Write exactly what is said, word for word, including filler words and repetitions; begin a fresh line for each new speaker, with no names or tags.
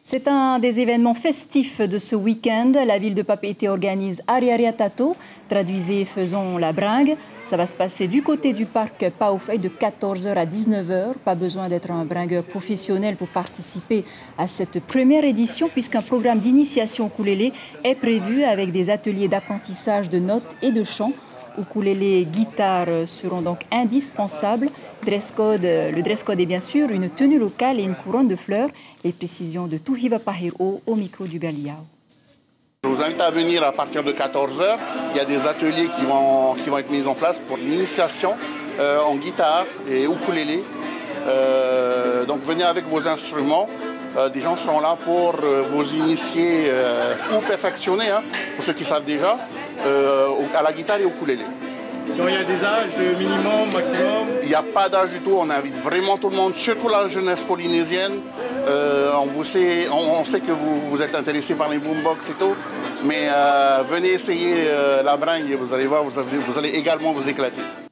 C'est un des événements festifs de ce week-end. La ville de Papeete organise Ari-Ari Tato, traduisez faisons la bringue. Ça va se passer du côté du parc Paufey de quatorze heures à dix-neuf heures. Pas besoin d'être un bringueur professionnel pour participer à cette première édition puisqu'un programme d'initiation au ukulélé est prévu avec des ateliers d'apprentissage de notes et de chant. Ukulélé et guitare seront donc indispensables. Dress code, le dress code est bien sûr une tenue locale et une couronne de fleurs. Les précisions de Tuhiva Pahiro au micro du Berliao.
Je vous invite à venir à partir de quatorze heures. Il y a des ateliers qui vont, qui vont être mis en place pour l'initiation euh, en guitare et ukulélé. Euh, donc venez avec vos instruments. Euh, des gens seront là pour euh, vous initier euh, ou perfectionner, hein, pour ceux qui savent déjà, euh, à la guitare et au ukulélé.
Il y a des âges minimum, maximum?
Il n'y a pas d'âge du tout, on invite vraiment tout le monde, surtout la jeunesse polynésienne. Euh, on, vous sait, on, on sait que vous, vous êtes intéressé par les boombox et tout, mais euh, venez essayer euh, la bringue et vous allez voir, vous, avez, vous allez également vous éclater.